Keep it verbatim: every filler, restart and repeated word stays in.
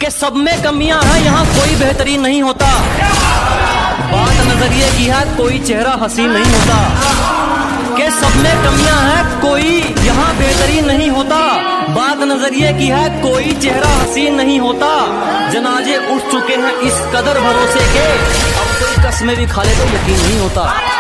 कि सब में कमियां हैं, यहाँ कोई बेहतरीन नहीं होता। बात नजरिए की है, कोई चेहरा हसीन नहीं होता। कि सब में कमियां हैं, कोई यहाँ बेहतरीन नहीं होता। बात नजरिए की है, कोई चेहरा हसीन नहीं होता। जनाजे उठ चुके हैं इस कदर भरोसे के, अब कोई कसमें भी खा ले तो यकीन नहीं होता।